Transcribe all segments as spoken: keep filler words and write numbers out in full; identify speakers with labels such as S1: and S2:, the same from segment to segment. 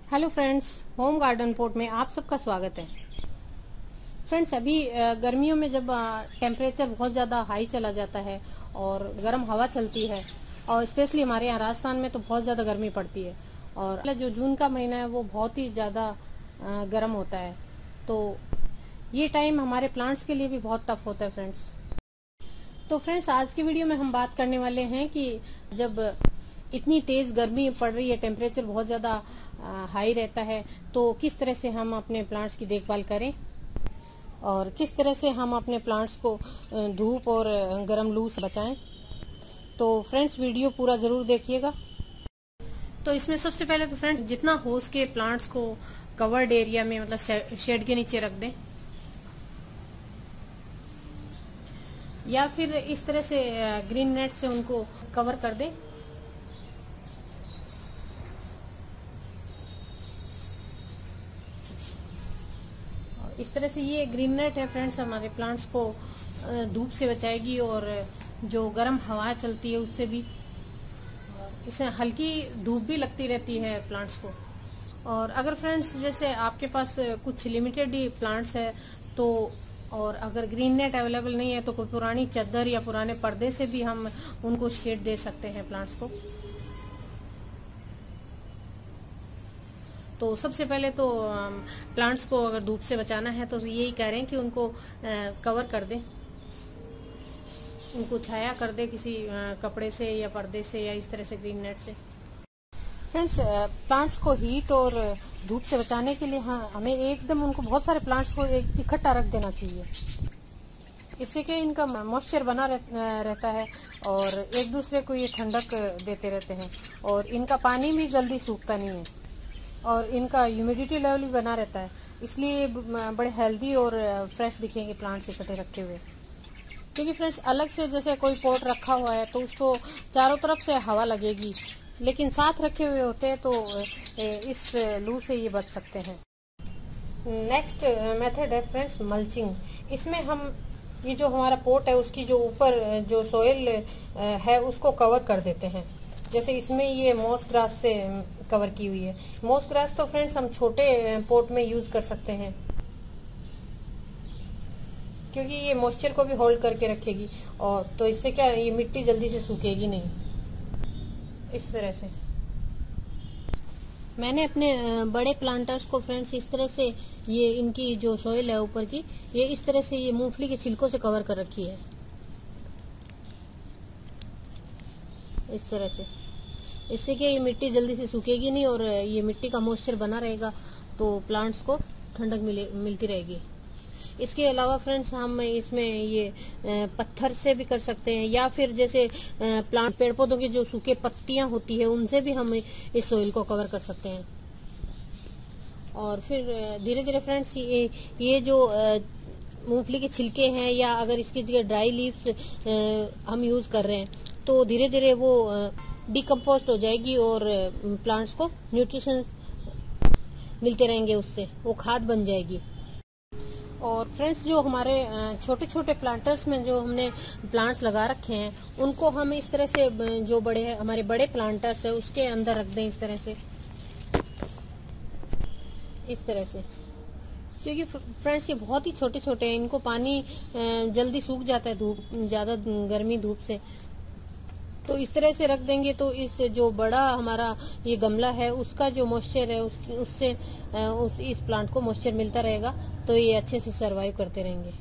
S1: Hello friends, home garden port में आप सबका स्वागत है। फ्रेंड्स, अभी गर्मियों में जब टेम्परेचर बहुत ज़्यादा हाई चला जाता है और गर्म हवा चलती है और स्पेशली हमारे यहाँ राजस्थान में तो बहुत ज़्यादा गर्मी पड़ती है और जो जून का महीना है वो बहुत ही ज़्यादा गर्म होता है, तो ये टाइम हमारे प्लांट्स के लिए भी बहुत टफ होता है फ्रेंड्स। तो फ्रेंड्स, आज की वीडियो में हम बात करने वाले हैं कि जब इतनी तेज़ गर्मी पड़ रही है, टेम्परेचर बहुत ज़्यादा हाई रहता है, तो किस तरह से हम अपने प्लांट्स की देखभाल करें और किस तरह से हम अपने प्लांट्स को धूप और गर्म लू से बचाएं। तो फ्रेंड्स, वीडियो पूरा ज़रूर देखिएगा। तो इसमें सबसे पहले तो फ्रेंड्स, जितना हो सके प्लांट्स को कवर्ड एरिया में, मतलब शेड के नीचे रख दें या फिर इस तरह से ग्रीन नेट से उनको कवर कर दें। इस तरह से ये ग्रीन नेट है फ्रेंड्स, हमारे प्लांट्स को धूप से बचाएगी और जो गर्म हवा चलती है उससे भी, इससे हल्की धूप भी लगती रहती है प्लांट्स को। और अगर फ्रेंड्स जैसे आपके पास कुछ लिमिटेड ही प्लांट्स है तो, और अगर ग्रीन नेट अवेलेबल नहीं है तो कोई पुरानी चादर या पुराने पर्दे से भी हम उनको शेड दे सकते हैं प्लांट्स को। तो सबसे पहले तो प्लांट्स को अगर धूप से बचाना है तो यही कह रहे हैं कि उनको कवर कर दें, उनको छाया कर दें किसी कपड़े से या पर्दे से या इस तरह से ग्रीन नेट से। फ्रेंड्स, प्लांट्स को हीट और धूप से बचाने के लिए हाँ हमें एकदम उनको बहुत सारे प्लांट्स को एक इकट्ठा रख देना चाहिए। इससे कि इनका मॉइस्चर बना रहता है और एक दूसरे को ये ठंडक देते रहते हैं और इनका पानी भी जल्दी सूखता नहीं है और इनका ह्यूमिडिटी लेवल भी बना रहता है, इसलिए बड़े हेल्दी और फ्रेश दिखेंगे प्लांट्स इकट्ठे रखे हुए। क्योंकि फ्रेंड्स, अलग से जैसे कोई पॉट रखा हुआ है तो उसको चारों तरफ से हवा लगेगी, लेकिन साथ रखे हुए होते हैं तो इस लू से ये बच सकते हैं। नेक्स्ट मेथड है फ्रेंड्स मल्चिंग। इसमें हम ये जो हमारा पॉट है उसकी जो ऊपर जो सोइल है उसको कवर कर देते हैं। जैसे इसमें ये मॉस ग्रास से कवर की हुई है। मॉस ग्रास तो फ्रेंड्स हम छोटे पॉट में यूज कर सकते हैं क्योंकि ये मॉइस्चर को भी होल्ड करके रखेगी और तो इससे क्या ये मिट्टी जल्दी से सूखेगी नहीं। इस तरह से मैंने अपने बड़े प्लांटर्स को फ्रेंड्स इस तरह से, ये इनकी जो सोइल है ऊपर की, ये इस तरह से ये मूंगफली के छिलकों से कवर कर रखी है इस तरह से। इससे कि ये मिट्टी जल्दी से सूखेगी नहीं और ये मिट्टी का मॉइस्चर बना रहेगा, तो प्लांट्स को ठंडक मिले मिलती रहेगी। इसके अलावा फ्रेंड्स, हम इसमें ये पत्थर से भी कर सकते हैं या फिर जैसे प्लांट पेड़ पौधों की जो सूखे पत्तियां होती है उनसे भी हम इस सोइल को कवर कर सकते हैं। और फिर धीरे धीरे फ्रेंड्स, ये ये जो मूंगफली के छिलके हैं या अगर इसकी जगह ड्राई लीव्स हम यूज कर रहे हैं तो धीरे धीरे वो डिकम्पोस्ट हो जाएगी और प्लांट्स को न्यूट्रिशन मिलते रहेंगे, उससे वो खाद बन जाएगी। और फ्रेंड्स, जो हमारे छोटे छोटे प्लांटर्स में जो हमने प्लांट्स लगा रखे हैं उनको हम इस तरह से, जो बड़े हैं हमारे बड़े प्लांटर्स है उसके अंदर रख दें इस तरह से, इस तरह से। क्योंकि फ्रेंड्स ये बहुत ही छोटे छोटे हैं, इनको पानी जल्दी सूख जाता है धूप, ज़्यादा गर्मी धूप से। तो इस तरह से रख देंगे तो इस जो बड़ा हमारा ये गमला है उसका जो मॉइस्चर है उस, उससे उस इस प्लांट को मॉइस्चर मिलता रहेगा, तो ये अच्छे से सरवाइव करते रहेंगे।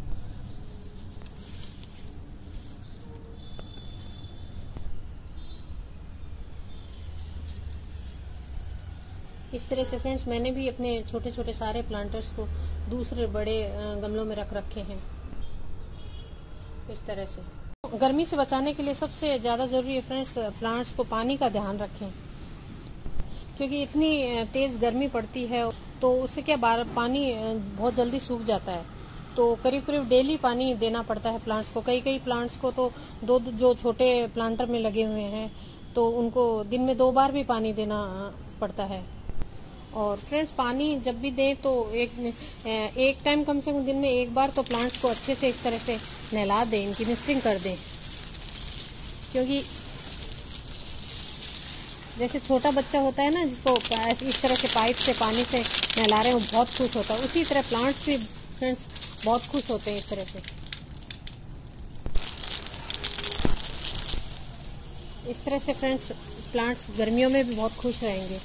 S1: इस तरह से फ्रेंड्स, मैंने भी अपने छोटे छोटे सारे प्लांटर्स को दूसरे बड़े गमलों में रख रखे हैं इस तरह से। गर्मी से बचाने के लिए सबसे ज़्यादा ज़रूरी है फ्रेंड्स, प्लांट्स को पानी का ध्यान रखें, क्योंकि इतनी तेज़ गर्मी पड़ती है तो उससे क्या बार पानी बहुत जल्दी सूख जाता है, तो करीब करीब डेली पानी देना पड़ता है प्लांट्स को। कई कई प्लांट्स को तो दो जो छोटे प्लांटर में लगे हुए हैं तो उनको दिन में दो बार भी पानी देना पड़ता है। और फ्रेंड्स, पानी जब भी दें तो एक एक टाइम कम से कम दिन में एक बार तो प्लांट्स को अच्छे से इस तरह से नहला दें, इनकी मिस्टिंग कर दें, क्योंकि जैसे छोटा बच्चा होता है ना, जिसको इस तरह से पाइप से पानी से नहला रहे हैं, वो बहुत खुश होता है, उसी तरह प्लांट्स भी फ्रेंड्स बहुत खुश होते हैं इस तरह से। इस तरह से फ्रेंड्स प्लांट्स गर्मियों में भी बहुत खुश रहेंगे।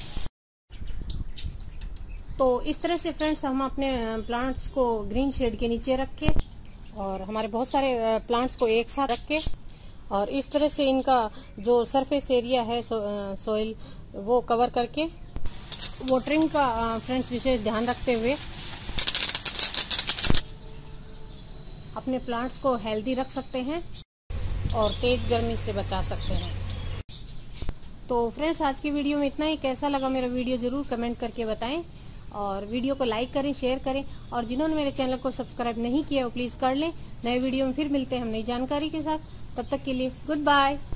S1: तो इस तरह से फ्रेंड्स हम अपने प्लांट्स को ग्रीन शेड के नीचे रख के और हमारे बहुत सारे प्लांट्स को एक साथ रख के और इस तरह से इनका जो सरफेस एरिया है सो, सोइल वो कवर करके वाटरिंग का फ्रेंड्स विशेष ध्यान रखते हुए अपने प्लांट्स को हेल्दी रख सकते हैं और तेज गर्मी से बचा सकते हैं। तो फ्रेंड्स आज की वीडियो में इतना ही। कैसा लगा मेरा वीडियो जरूर कमेंट करके बताएं और वीडियो को लाइक करें, शेयर करें और जिन्होंने मेरे चैनल को सब्सक्राइब नहीं किया वो प्लीज कर लें। नए वीडियो में फिर मिलते हैं हम नई जानकारी के साथ। तब तक के लिए गुड बाय।